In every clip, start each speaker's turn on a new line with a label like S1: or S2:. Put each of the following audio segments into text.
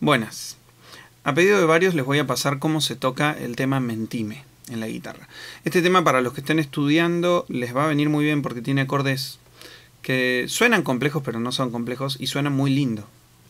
S1: Buenas. A pedido de varios les voy a pasar cómo se toca el tema Mentime en la guitarra. Este tema, para los que estén estudiando, les va a venir muy bien porque tiene acordes que suenan complejos pero no son complejos y suenan muy lindo.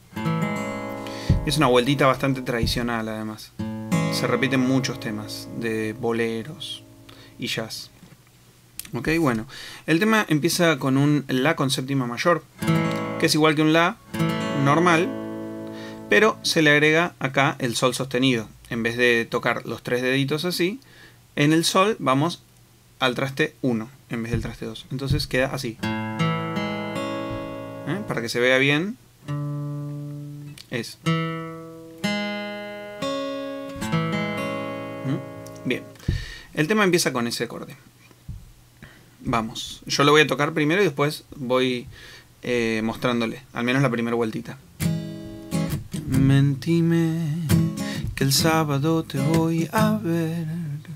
S1: Es una vueltita bastante tradicional además. Se repiten muchos temas de boleros y jazz. Ok, bueno. El tema empieza con un La con séptima mayor, que es igual que un La normal, pero se le agrega acá el Sol sostenido. En vez de tocar los tres deditos así, en el Sol vamos al traste 1 en vez del traste 2. Entonces queda así. Para que se vea bien, es. Bien. El tema empieza con ese acorde. Vamos. Yo lo voy a tocar primero y después voy mostrándole, al menos la primera vueltita. Mentime que el sábado te voy a ver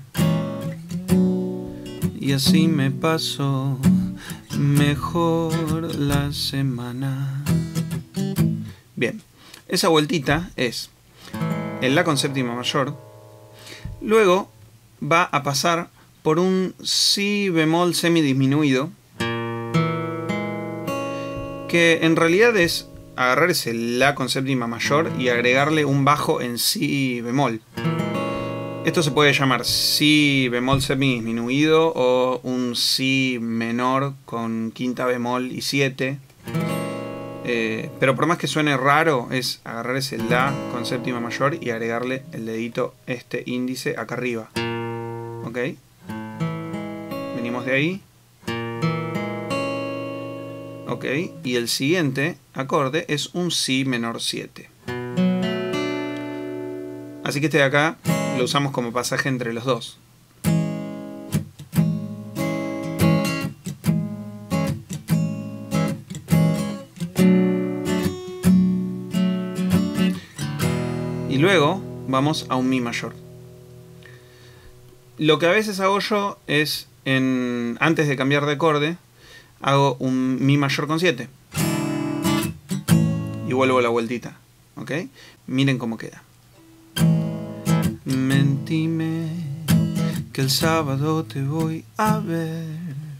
S1: y así me paso mejor la semana. Bien, esa vueltita es el La con séptima mayor, luego va a pasar por un Si bemol semidisminuido, que en realidad es agarrar ese La con séptima mayor y agregarle un bajo en Si bemol. Esto se puede llamar Si bemol semidisminuido o un Si menor con quinta bemol y 7. Pero por más que suene raro, es agarrar ese La con séptima mayor y agregarle el dedito este índice acá arriba. ¿Ok? Venimos de ahí. Ok, y el siguiente acorde es un Si menor 7. Así que este de acá lo usamos como pasaje entre los dos. Y luego vamos a un Mi mayor. Lo que a veces hago yo es, antes de cambiar de acorde, hago un Mi mayor con 7 y vuelvo la vueltita. ¿Ok? Miren cómo queda. Mentime que el sábado te voy a ver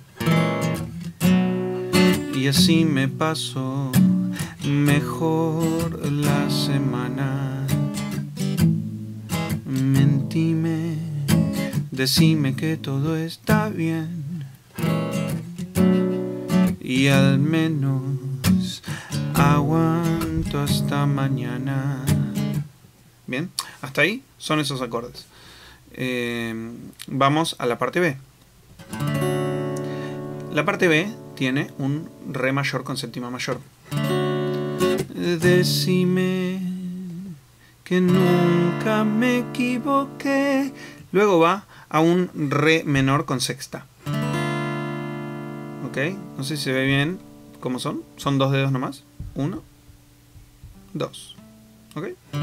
S1: y así me paso mejor la semana. Mentime, decime que todo está bien y al menos aguanto hasta mañana. Bien, hasta ahí son esos acordes. Vamos a la parte B. La parte B tiene un Re mayor con séptima mayor. Decime que nunca me equivoqué. Luego va a un Re menor con sexta. Ok, no sé si se ve bien cómo son. Son dos dedos nomás. 1, 2. Ok.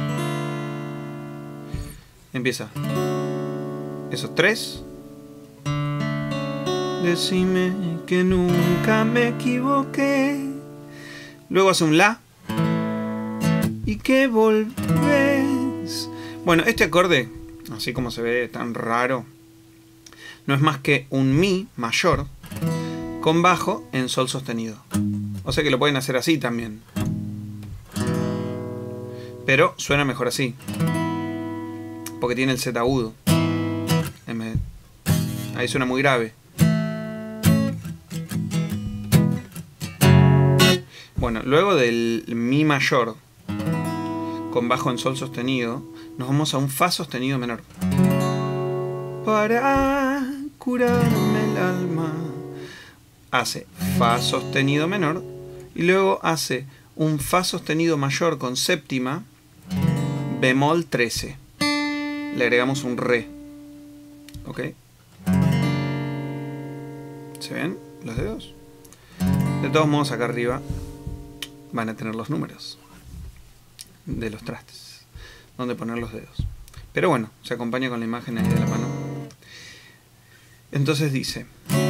S1: Empieza. Esos 3. Decime que nunca me equivoqué. Luego hace un La. Y que volvés. Bueno, este acorde, así como se ve tan raro, no es más que un Mi mayor con bajo en Sol sostenido. O sea que lo pueden hacer así también. Pero suena mejor así, porque tiene el Z agudo. Ahí suena muy grave. Bueno, luego del Mi mayor con bajo en Sol sostenido, nos vamos a un Fa sostenido menor. Para curarme el alma. Hace Fa sostenido menor y luego hace un Fa sostenido mayor con séptima, bemol 13. Le agregamos un Re. ¿Ok? ¿Se ven los dedos? De todos modos, acá arriba van a tener los números de los trastes, donde poner los dedos. Pero bueno, se acompaña con la imagen ahí de la mano. Entonces dice: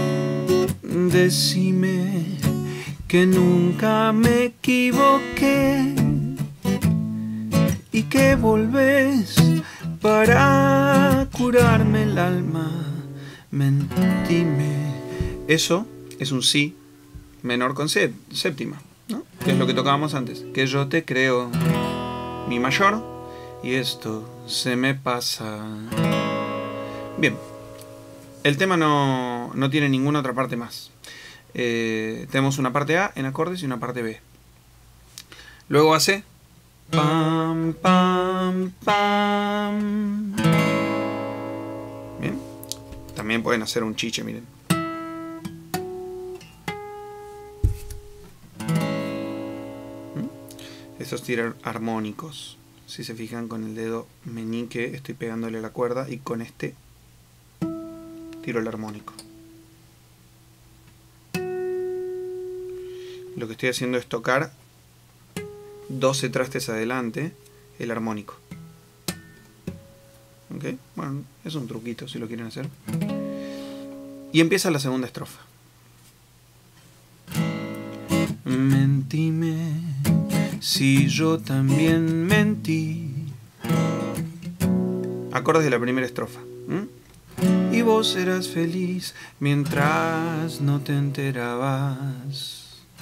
S1: decime que nunca me equivoqué y que volvés para curarme el alma. Mentime. Eso es un si menor con séptima, ¿no? Que es lo que tocábamos antes. Que yo te creo, mi mayor, y esto se me pasa. Bien, el tema no tiene ninguna otra parte más. Tenemos una parte A en acordes y una parte B. Luego hace pam, pam, pam. Bien, también pueden hacer un chiche, miren. Estos tiran armónicos. Si se fijan, con el dedo meñique estoy pegándole la cuerda y con este tiro el armónico. Lo que estoy haciendo es tocar 12 trastes adelante el armónico. ¿Ok? Bueno, es un truquito si lo quieren hacer. Y empieza la segunda estrofa. Mentime si yo también mentí. Acordes de la primera estrofa. Y vos eras feliz mientras no te enterabas.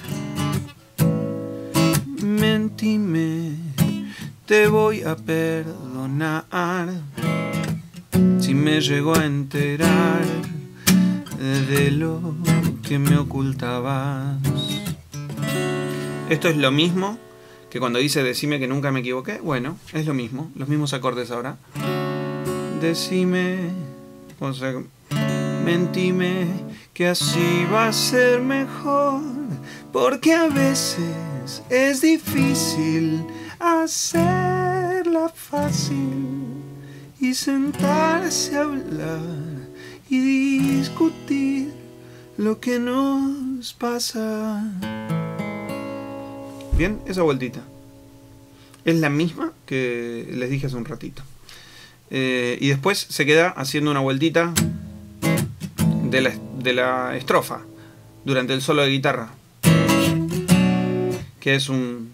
S1: Mentime, te voy a perdonar si me llego a enterar de lo que me ocultabas. Esto es lo mismo que cuando dice decime que nunca me equivoqué. Bueno, es lo mismo, los mismos acordes ahora. Decime, o sea, mentime que así va a ser mejor, porque a veces es difícil hacerla fácil y sentarse a hablar y discutir lo que nos pasa. Bien, esa vueltita es la misma que les dije hace un ratito. Y después se queda haciendo una vueltita de la estrofa durante el solo de guitarra, que es un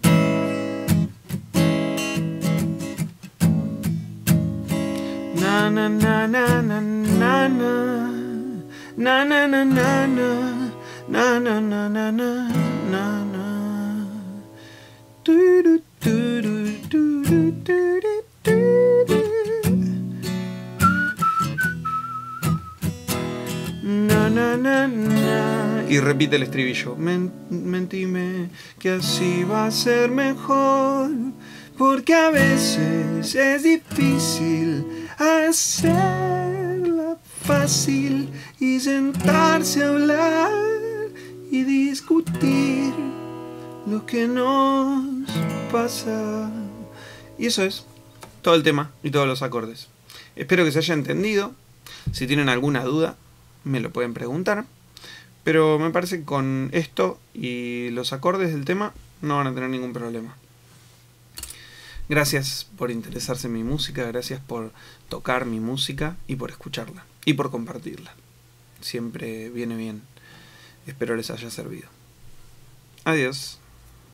S1: na na na na na na na na na na na na na na na na na na. Na, na, na. Y repite el estribillo. Mentime que así va a ser mejor, porque a veces es difícil hacerla fácil y sentarse a hablar y discutir lo que nos pasa. Y eso es todo el tema y todos los acordes. Espero que se haya entendido. Si tienen alguna duda me lo pueden preguntar, pero me parece que con esto y los acordes del tema no van a tener ningún problema. Gracias por interesarse en mi música, gracias por tocar mi música y por escucharla y por compartirla. Siempre viene bien. Espero les haya servido. Adiós.